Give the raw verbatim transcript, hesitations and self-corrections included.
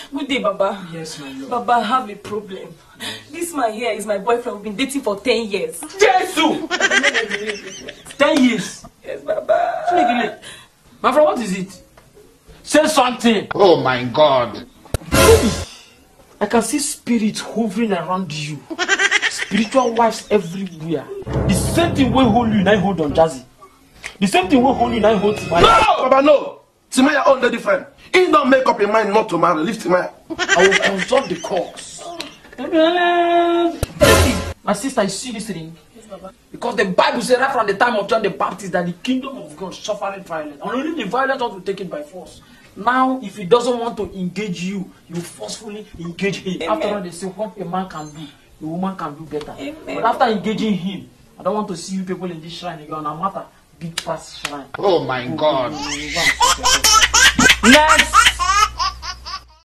Good day, Baba. Yes, my lord. Baba, I have a problem. This man here is my boyfriend. We've been dating for ten years. Jesus! Ten years. Yes, Baba. My friend, what is it? Say something. Oh my God. Baby, I can see spirits hovering around you. Spiritual wives everywhere. The same thing will hold you, now hold on Jazzy. The same thing will hold you, now hold Timaya. No, Baba, no. Timaya own the different. He don't make up your mind not to marry. Leave Timaya. I will consult the cause. My sister, you see this ring? Yes, Baba. Because the Bible says right from the time of John the Baptist that the kingdom of God suffered violence. And only the violent ought to take it by force. Now, if he doesn't want to engage you, you forcefully engage him. Amen. After all, they say what a man can do, a woman can do better. Amen. But after engaging him, I don't want to see you people in this shrine again. No matter big past shrine. Oh my God. Next.